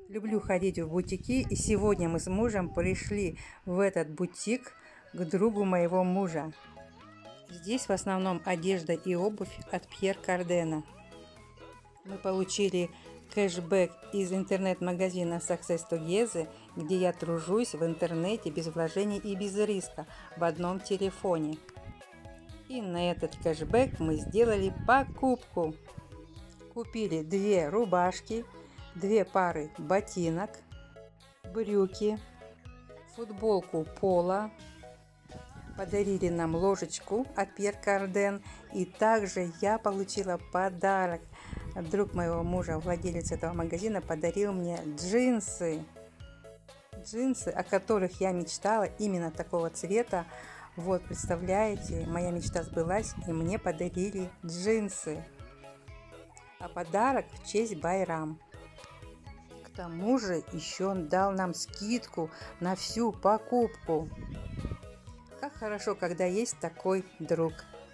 Люблю ходить в бутики, и сегодня мы с мужем пришли в этот бутик к другу моего мужа. Здесь в основном одежда и обувь от Пьер Кардена. Мы получили кэшбэк из интернет-магазина Success Together, где я тружусь в интернете без вложений и без риска в одном телефоне. И на этот кэшбэк мы сделали покупку. Купили 2 рубашки, 2 пары ботинок, брюки, футболку Пола. Подарили нам ложечку от Пьер Карден. И также я получила подарок. Друг моего мужа, владелец этого магазина, подарил мне джинсы. Джинсы, о которых я мечтала, именно такого цвета. Вот, представляете, моя мечта сбылась, и мне подарили джинсы. А подарок в честь Байрам. К тому же еще он дал нам скидку на всю покупку. Как хорошо, когда есть такой друг.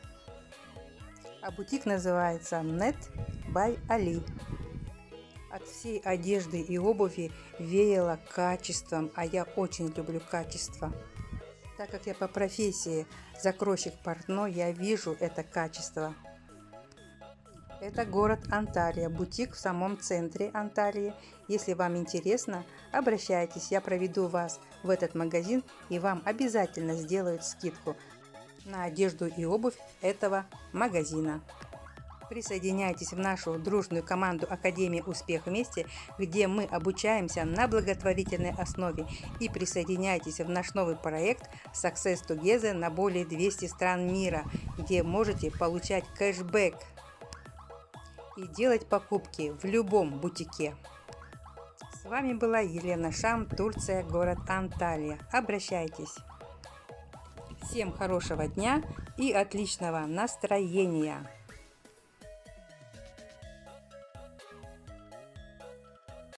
А бутик называется Net by Ali. От всей одежды и обуви веяло качеством, а я очень люблю качество. Так как я по профессии закройщик портной, я вижу это качество. Это город Анталия, бутик в самом центре Анталии. Если вам интересно, обращайтесь, я проведу вас в этот магазин, и вам обязательно сделают скидку на одежду и обувь этого магазина. Присоединяйтесь в нашу дружную команду Академии Успех Вместе, где мы обучаемся на благотворительной основе, и присоединяйтесь в наш новый проект Success Together на более 200 стран мира, где можете получать кэшбэк и делать покупки в любом бутике. С вами была Елена Шам, Турция, город Анталия. Обращайтесь. Всем хорошего дня и отличного настроения!